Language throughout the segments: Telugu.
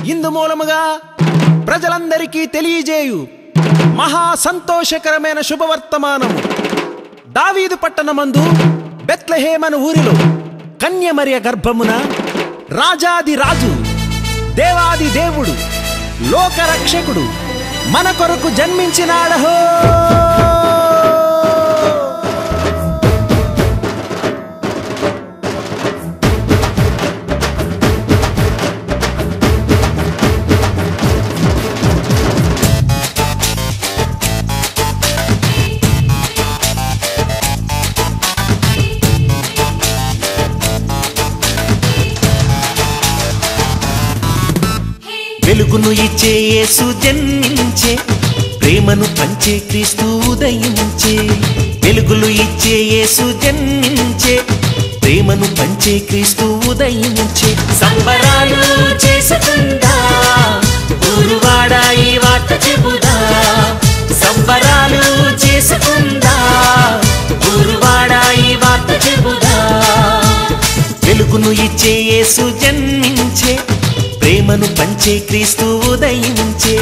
ఇందు మూలముగా ప్రజలందరికీ తెలియజేయు మహా సంతోషకరమైన శుభవర్తమానము. దావీదు పట్టణమందు బెత్లెహేమను ఊరిలో కన్యమరియ గర్భమున రాజాది రాజు దేవాది దేవుడు లోకరక్షకుడు మన కొరకు జన్మించినాడహో. వెలుగును ఇచ్చే యేసు జన్మించే, ప్రేమను పంచే క్రీస్తు ఉదయించే. వెలుగులు ఇచ్చే యేసు జన్మించే, ప్రేమను పంచే క్రీస్తు ఉదయించే. సంబరాలు చేసుకుందా ఊరువాడ ఈ వార్త చెబుదా. సంబరాలు చేసుకుందా ఊరువాడ ఈ వార్త చెబుదా. వెలుగును ఇచ్చే యేసు జన్మించే, ప్రేమను పంచే క్రీస్తు ఉదయించే.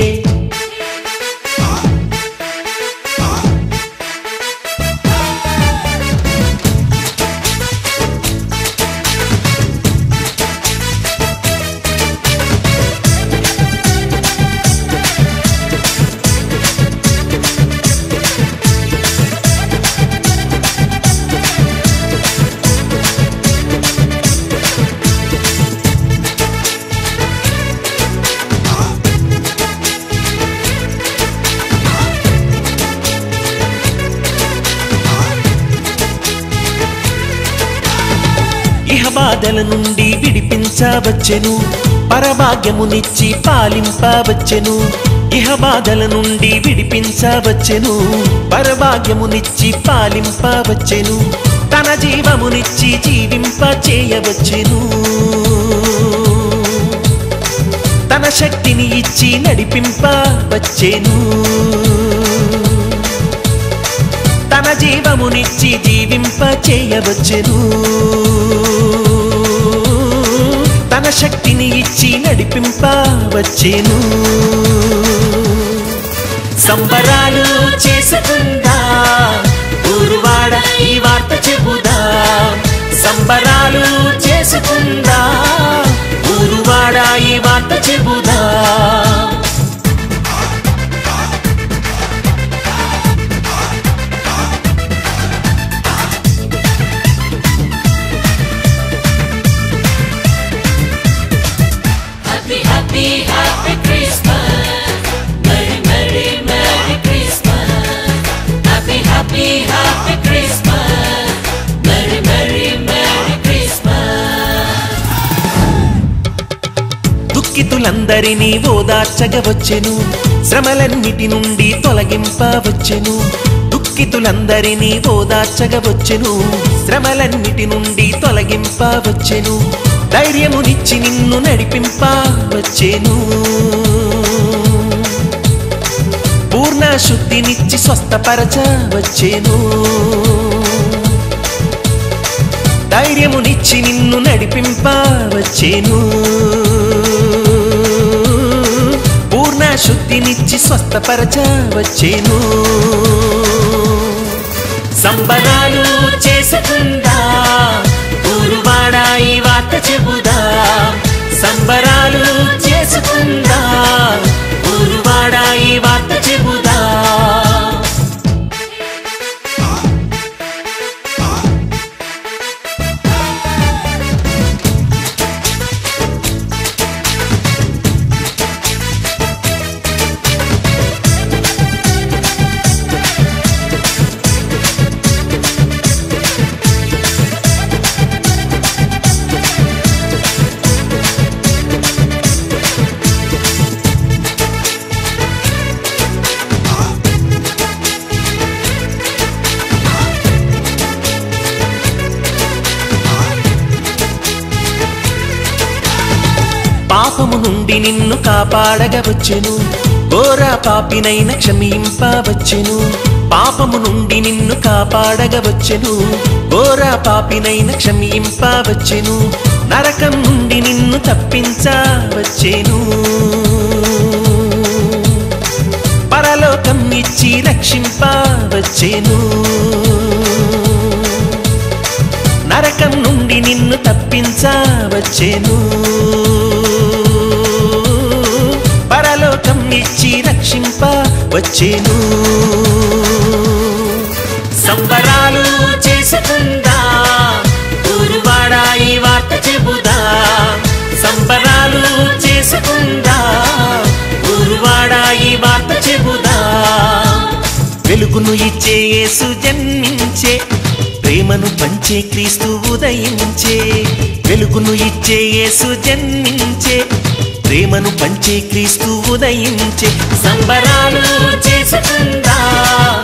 బాధల నుండి విడిపించవచ్చెను, పరభాగ్యమునిచ్చి పాలింపవచ్చెను. ఇహ బాధల నుండి విడిపించవచ్చెను, పరభాగ్యమునిచ్చి పాలింపవచ్చెను. తన జీవమునిచ్చి జీవింప చేయవచ్చెను. తన శక్తిని ఇచ్చి నడిపింపవచ్చెను. తన జీవమునిచ్చి జీవింప చేయవచ్చెను. తన శక్తిని ఇచ్చి నడిపింపవచ్చెను. సంబరాలు చేసుకుందా ఊరువాడ ఈ వార్త చెబుదా. సంబరాలు చేసుకుందా ఊరువాడ ఈ వార్త చెబుదా. Happy Christmas, Merry Merry Merry Christmas. Happy Happy Happy Christmas, Merry Merry Merry Christmas. దుఃఖితులందరినీ ఓదార్చగవచ్చెను, శ్రమలన్నిటి నుండి తొలగింపవచ్చెను. దుఃఖితులందరినీ ఓదార్చగవచ్చెను, శ్రమలన్నిటి నుండి తొలగింపవచ్చెను. ధైర్యమునిచ్చి నిన్ను నడిపింపవచ్చెను. పూర్ణ శుద్ధినిచ్చి స్వస్థపరచవచ్చెను. ధైర్యమునిచ్చి నిన్ను నడిపింపవచ్చెను. పూర్ణ శుద్ధినిచ్చి స్వస్థపరచవచ్చెను. సంబరాలు చేసుకుందా ఊరువాడ ఈ వార్త చెబుదా. సంబరాలు చేసుకుందా ఊరువాడ ఈ వార్త చెబుదా. పాపము నుండి నిన్ను కాపాడగవచ్చెను, ఘోర పాపినైన క్షమింపవచ్చెను. పాపము నుండి నిన్ను కాపాడగవచ్చెను, ఘోర పాపినైన క్షమింపవచ్చెను. నరకం నుండి నిన్ను తప్పించవచ్చేను పరలోకం ఇచ్చి రక్షింపవచ్చేను నరకం నుండి నిన్ను తప్పించవచ్చేను పరలోకం ఇచ్చి రక్షింపవచ్చేను సంబరాలు చేసుకుందా ఊరువాడా ఈ వార్త చెబుదా సంబరాలు చేసుకుందా ఊరువాడా ఈ వార్త చెబుదా వెలుగును ఇచ్చే యేసు జన్మించే ప్రేమను పంచే క్రీస్తు ఉదయించే వెలుగును ఇచ్చే యేసు జన్మించే ప్రేమను పంచే క్రీస్తు ఉదయించే సంబరాలు చేసుకుందా